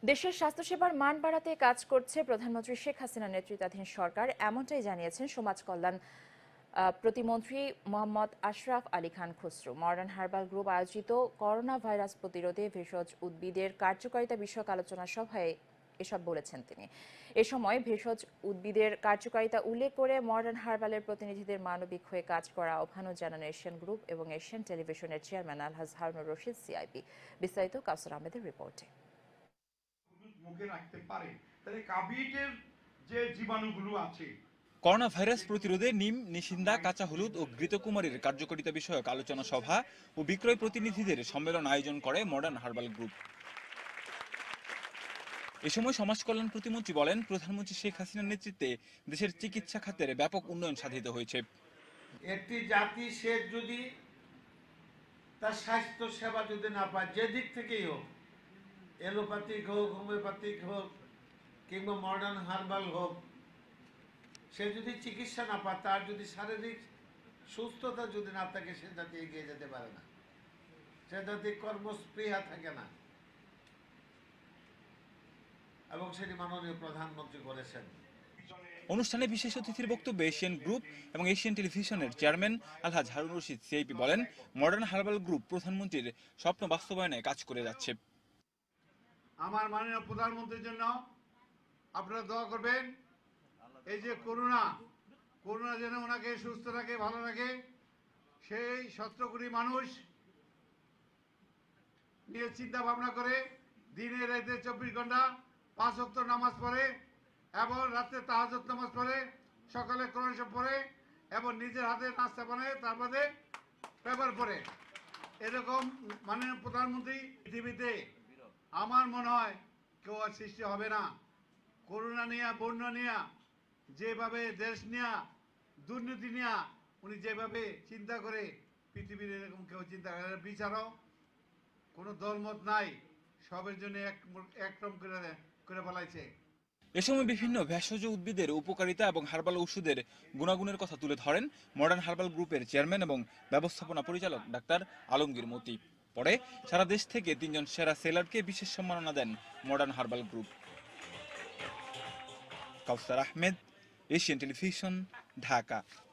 দেশের স্বাস্থ্যসেবার মান বাড়াতে কাজ করছে প্রধানমন্ত্রী শেখ হাসিনার নেতৃত্বাধীন সরকার, এমনটাই জানিয়েছেন সমাজ কল্যাণ প্রতিমন্ত্রী Mohammad Ashraf Ali Khan Khasru. Modern herbal group আয়োজিত করোনা ভাইরাস প্রতিরোধে ভেষজ উদ্ভিদের কার্যকারিতা বিষয়ক আলোচনা সভায় এসব বলেছেন তিনি। এ সময় ভেষজ উদ্ভিদের কার্যকারিতা উল্লেখ করে মডার্ন হার্বালের প্রতিনিধিদের মানবিক হয়ে কাজ করা আহ্বানও জানান এশিয়ান গ্রুপ এবং এশিয়ান টেলিভিশনের চেয়ারম্যান আলহাজ হারুনুর রশিদ সিআইপি। বিস্তারিত কাউসার আহমেদের রিপোর্টে। মুখে রাখতে পারে তাহলে কাভিডের যে জীবাণুগুলো আছে। করোনা ভাইরাস প্রতিরোধে নিম, নিশিন্দা, কাঁচা হলুদ ও ঘৃতকুমারীর কার্যকারিতা বিষয়ক আলোচনা সভা ও বিক্রয় প্রতিনিধিদের সম্মেলন আয়োজন করে মডার্ন হার্বাল গ্রুপ। এ সময় সমাজ কল্যাণ প্রতিমন্ত্রী বলেন, প্রধানমন্ত্রী শেখ হাসিনার নেতৃত্বে দেশের চিকিৎসা খাতের ব্যাপক উন্নয়ন সাধিত হয়েছে। একটি জাতি সে যদি তার স্বাস্থ্য সেবা যদি না পায়, যে দিক থেকেই হোক, এলোপ্যাথিক হোক, হোমিওপ্যাথিক হোক কিংবা মডার্ন হার্বাল হোক, সে যদি চিকিৎসা না পায়, তার যদি শারীরিক সুস্থতা যদি না থাকে, সে জাতি এগিয়ে যেতে পারে না, সে জাতি কর্মস্পৃহা থাকে না। এবং সেটি মাননীয় প্রধানমন্ত্রী করেছেন। অনুষ্ঠানে বিশেষ অতিথির বক্তব্যে এশিয়ান গ্রুপ এবং এশিয়ান টেলিভিশনের চেয়ারম্যান আলহাজ হারুনুর রশিদ সিআইপি বলেন, মডার্ন হার্বাল গ্রুপ প্রধানমন্ত্রীর স্বপ্ন বাস্তবায়নে কাজ করে যাচ্ছে। আমার মাননীয় প্রধানমন্ত্রীর জন্য আপনারা দোয়া করবেন। এই যে করোনা যেন ওনাকে সুস্থ রাখে, ভালো রাখে। সেই 17 কোটি মানুষ নিয়ে চিন্তা ভাবনা করে দিনে রাতে 24 ঘন্টা 5 ওয়াক্ত নামাজ পড়ে এবং রাতে তাহাজ্জুদ নামাজ পড়ে, সকালে কোরআন শরীফ পড়ে এবং নিজের হাতে নাস্তা বানায়, তারপরে পেপার পড়ে। এরকম মাননীয় প্রধানমন্ত্রী পৃথিবীতে আমার মনে হয় কেউ আর সৃষ্টি হবে না। করোনা নিয়ে, বন্যা নিয়ে, যেভাবে দেশ নিয়ে, দুর্নীতি নিয়ে উনি যেভাবে চিন্তা করে, পৃথিবীর এরকম কেউ চিন্তা করে। বিচারও কোনো দলমত নাই, সবের জন্য একরকম করে ফেলাইছে। এ সময় বিভিন্ন ভেষজ উদ্ভিদের উপকারিতা এবং হার্বাল ওষুধের গুণাগুণের কথা তুলে ধরেন মডার্ন হার্বাল গ্রুপের চেয়ারম্যান এবং ব্যবস্থাপনা পরিচালক ডাক্তার আলমগীর মতি। পরে সারা দেশ থেকে 3 জন সেরা সেলারকে বিশেষ সম্মাননা দেন modern herbal group. Kausar Ahmed, Asian television, Dhaka.